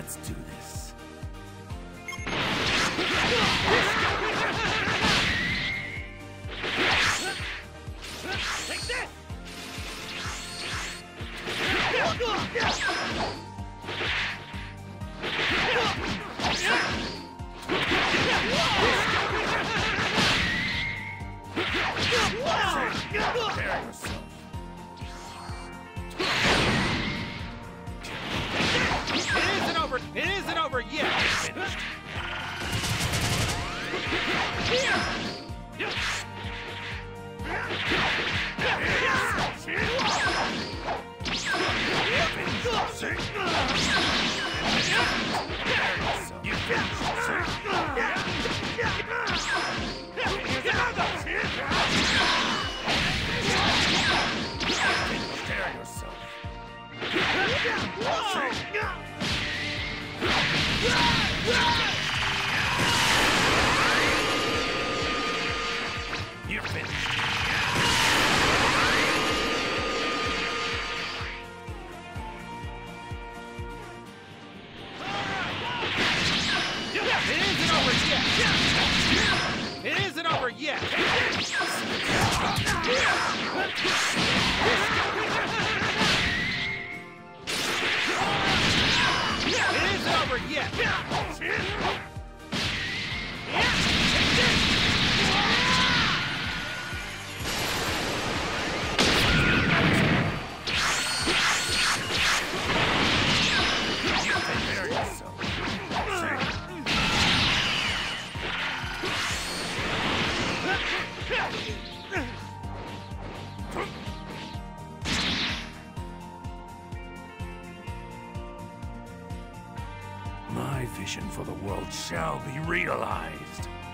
Let's do this. Take this! Prepare yourself. It isn't over yet! Finished. You prepare yourself. You're finished. It isn't over yet! It isn't over yet! Prepare yourself. My vision for the world shall be realized.